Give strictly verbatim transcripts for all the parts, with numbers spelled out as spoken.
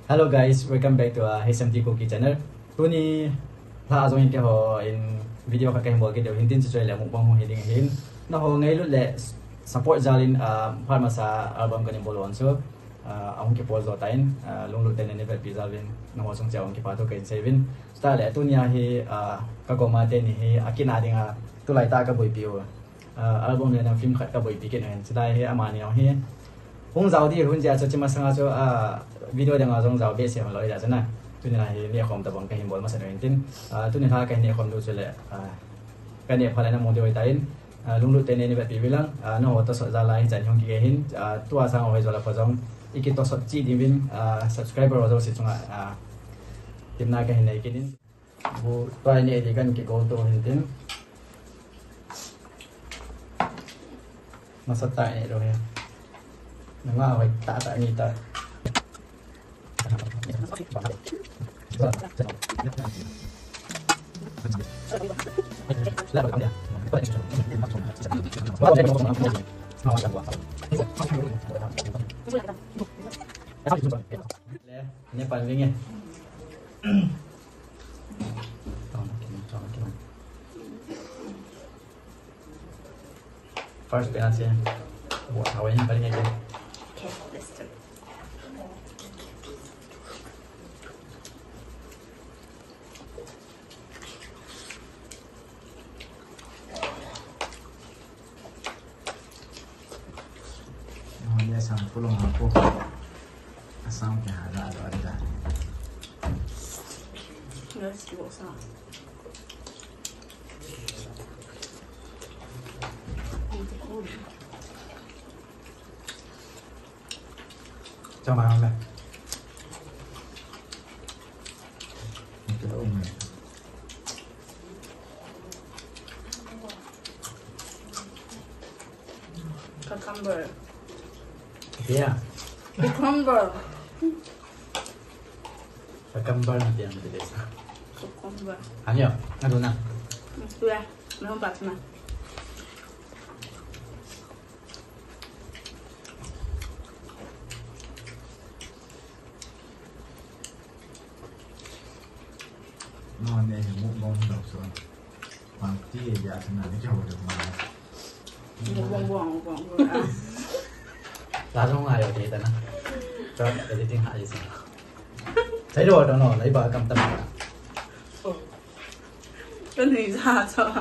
Hello guys, welcome back to uh, H M T Cookie channel. Tu ni la azong ke ho in video ka kai mo ke deu hintin chu le mu bang ho hiding hin. Na ho ngai lu le support jalin uh, pharma sa album kan bolon so uh, ang ke pol do tain uh, long lu ten ne vet bizalin na ho song chawang ke pa to kai seven. Sta le tu ni hi uh, ka ko ma te ni hi akina dinga tu lai ta ka boi piu. Uh, album le na film khat ka boi pi ke nen chai hi amani hi. Hong zao di hun ja cho chima sanga cho a video dengan orang jauh biasa malah tidak sana. Tu ni lah ni aku minta bang kahin bol masa rentin. Tu ni lah kahin ni aku minta cile. Kahin ni apa lagi nak model itain. Lunglut tenen ni berpi bilang. No waktu sok jalan jangan yang kahin. Tu asal orang jual apa jom. Ikut tu sok ci divin subscriber atau si cunga. Tim nak kahin ni kini. Bu tu ini edikan kita gold tu rentin. Masa tak ni doh ya. Nengah awak tak tak ni tak. Ini palingnya. First penalty. Wah, awalnya palingnya je. Dia sang pulung aku asam ke ada ada ada. Let's do what's that. Cho mà không đây. Cái ôm này. Cucumber. Yeah. Cucumber. Cucumber nanti yang di desa. Cucumber. Ayo, ngadu na. Tu ya, belum pas mah. Non è un buon dosso. Quanti ya sebenarnya jauh dari mana? Buang-buang, buang-buang. Langsung ayo di sana. Cho cái tiếng hạ gì sao? Thấy rồi đó nó lấy vợ cầm tâm. Cái này ra cho.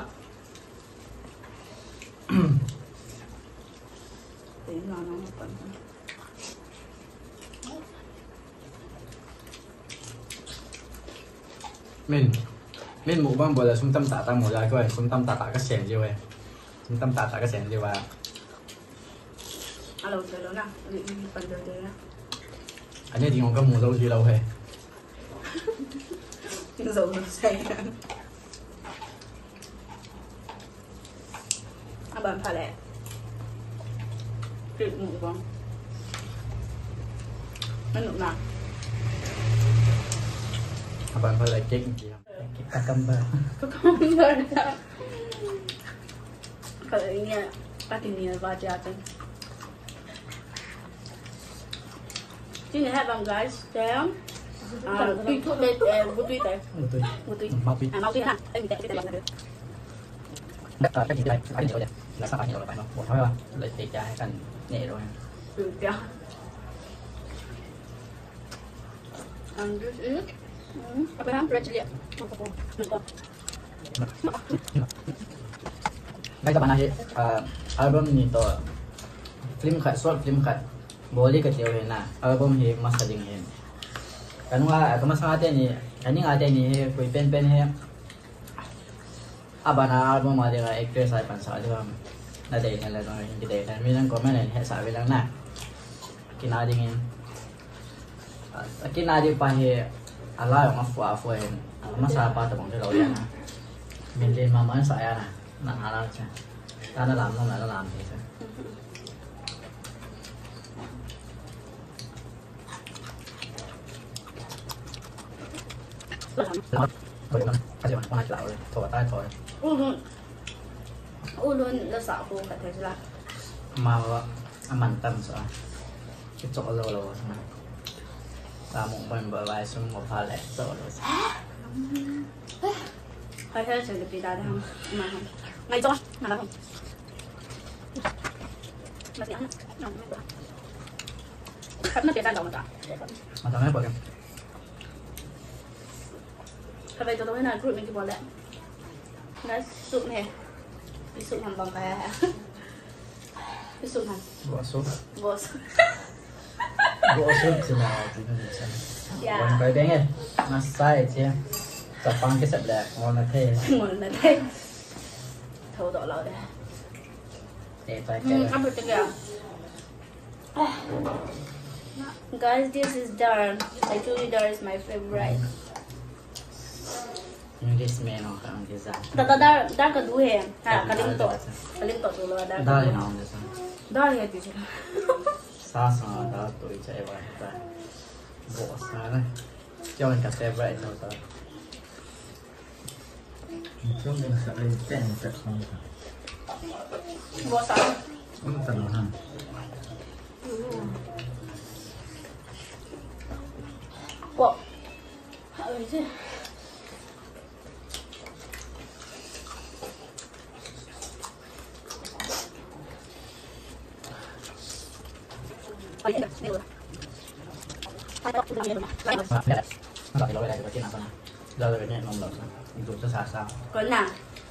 Để nó nó bẩn. Mình mình mũ băng bờ là trung tâm tạ tăng một dài coi, trung tâm tạ tạ cái sẻn gì vậy? Trung tâm tạ tạ cái sẻn gì vậy? Alo chơi lớn nào, đi đi phần chơi chơi nào. Anh ấy thì còn có mũ dâu gì lâu hay? Dầu nó say. À bạn phải lẹ. Trượt mũ không? Nó nụ nào? Bạn phải lại kinh gì không? Kita kembar. Cucumber. Kalau ini pasti ni baca kan. Sini hai bang guys, xem. À, tùy thuốc đây, vô tùy đấy. Một tuổi. Vô tùy. Mau tùy. À, mau tùy ha. Đây mình tẹt cái tẹt này. Cái gì đây? Cái gì vậy? Là sao anh nhiều rồi phải không? Một thôi không? Lại tịt ra hay cần nhẹ rồi. Ừ, kéo. Ăn chút ít. Apa yang berat lihat? Ngay kapan akhir album ni to film kat short film kat boleh kecil na album ni masa dingin. Kan wah kemas ngate ni, ani ngate ni kui pen pen he. Abana album ada lah actress saya pansa ada na deh kan lah orang kita kan. Minang komen ni he sa bilang na. Kina dingin. Kina di pahe ala yang aku aku yang masa apa tu bang tu lawan na. Minlin mama saya na. Nak halal je. Tak ada lama, tak ada lama je. Bagaimana? Kasih mana? Mana celah oleh? Thổi tay thổi. Ulun, ulun là sợ cô cả thế là. Mà mặn tầm sợ. Cái chỗ lâu lâu mà. ta một mình bởi vai xuống một pha lẹ rồi rồi hơi hơi chẳng được bị đá không mà không ngay cho mà không mà tiếng nó khắp nó bị đá đầu mà cả mà tao nói bởi thật vậy tôi nói là group mình cái bỏ lẹ nó sụn này cái sụn hẳn bằng cái cái sụn hẳn bỏ sốt bỏ sụn bỏ sốt thì là gì nó được dạ còn cái đấy nghe nó sai chứ tập bằng cái sập đẹp ngon là thế ngon là thế thấu đỏ lợn đây để tay ừ, cái ăn được chưa guys this is dal I told you dal is my favorite những cái smell nó càng cái dạng tata dal dal cái đuôi hè à cái linh tỏi cái linh tỏi rồi là dal đa nào như sao dal là gì chứ sa sa đa tuổi chạy vào ta bỏ sa này cho anh cà phê vậy thôi ta Chúng mình sẽ lên tên sẽ không được. bỏ sao Không cần hẳn. bỏ ừ chứ Hãy subscribe cho kênh Ghiền Mì Gõ để không bỏ lỡ những video hấp dẫn giờ rồi nhẹ nồng lợn mình dùng cho xả sao Còn nào?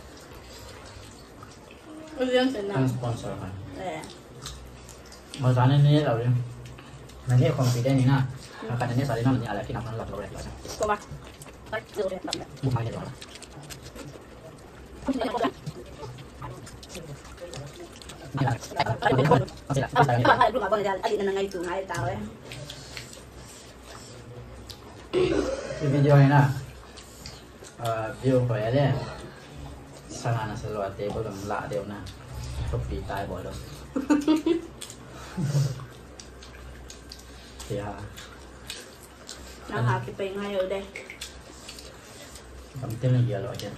Ôi riêng thế nào? ăn sponsor phải Để mà giá nên nhé đầu đi mà nhé không bị đen này nè cái này nhé sao đi nó là khi nào nó lọt lọt lại Cô bác Đấy, rượu đẹp lắm đấy bụng mai nhẹ rồi Bạn hãy lúc mà con ra anh định là ngay từ ngày tao ấy cái video này nè view khỏe đấy sang ăn sẽ loại tế bữa gần lạ đều nè không bị tai bỏ đâu thì à nó hạ cái bình hay ở đây cầm tên là gì loại chứ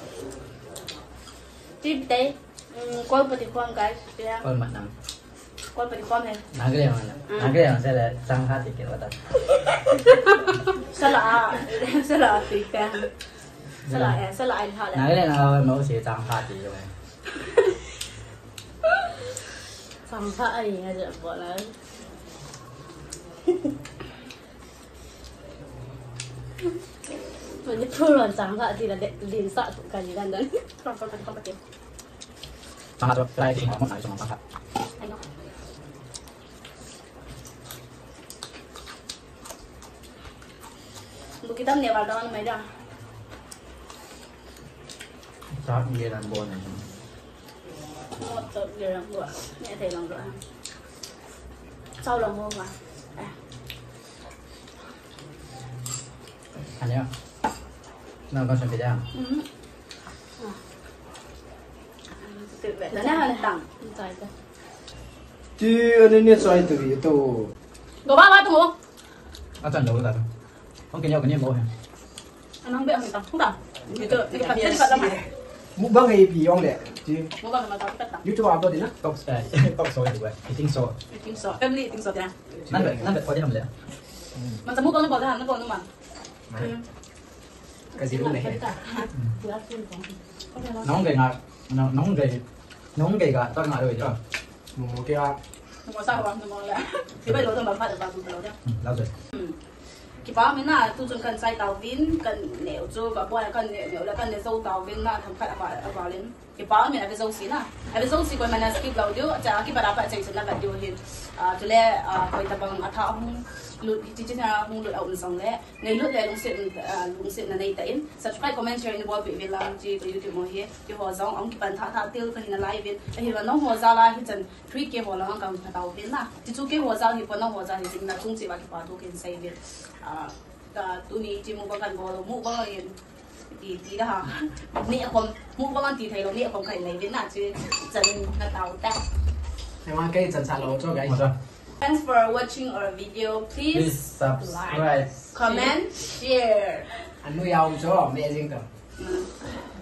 tiếp tế coi bật quan cái coi mặt nằm coi bật quan này nói cái này nói cái này sẽ là sang phát thì kiểu đó sao là sao là thì càng sao lại sao lại họ lại nói cái này là mẫu sẽ sang phát thì rồi sang phát gì nghe được gọi là Mình biết thôi là chẳng hạn thì là liền sợ tụi cái gì đang đấy. không không không bật sang phát đây thì họ không nói cho sang phát một cái tấm này vào đó mấy đâu sao như là buồn này một tờ điều làm vừa nghe thấy lòng rồi sau lòng hôm mà à anh nhớ nó con chuẩn bị ra tự vệ nó là tặng Trời ơi. chứ nên nên xoay từ yếu tố đồ ba ba tụi không nó chuẩn đủ rồi không kia nhau cái niệm bộ hả anh không biết mình tặng không tặng thì tự thì phải biết phật mà mũ băng hay bị ông lẹ chứ mua bằng mà tao biết tặng YouTube apa đi nè tóc tóc sôi thì vậy thì tinh sôi tiếng sọ em đi tiếng sọ thế nào นั่นแบบนั่นแบบพอได้ทำเลยมันจะมุกต้องบอกทหารนั่นก่อนนู่นมัน cái gì lúc này nóng về ngạt nóng về nóng về cả tao ngại rồi chứ một cái một sao bằng một lẽ thì bây giờ tôi bảo phát được vào tụi nó đấy lâu rồi cái bao mình là tôi cần sai tàu vin cần nẻo cho và qua cần nẻo là cần để dâu tàu vin là thằng khác vào vào lên cái bao mình là cái dâu xí na cái dâu xí coi mình là skip lâu điệu chả cái bà phải chạy xuống là điệu liền à cho nên coi tập bằng thao không lụt chỉ chỉ là không lụt ổn xong đấy ngày lụt này lùng xịn lùng xịn là này tẩy subscribe comment shareใน wall bị về làm gì từ YouTube mà hết cái họ giống ông cái bàn thao thao tiêu cái là live vin thì là nó họ ra là cái chân tweet cái họ là họ cầm tàu vin na chỉ chú cái họ ra thì phần nó họ ra thì chính là cũng chỉ là cái bảo tôi cái sai vin à tụi này chỉ muốn bằng gọi là mua bằng là tí tí đó hả nịa còn mua bằng tí thấy nó nịa còn cái này vin là chứ chân là tàu ta em ăn cái chân xả lỗ cho cái Thanks for watching our video. Please, please subscribe comment, share. anh nuôi ông cho mẹ riêng cả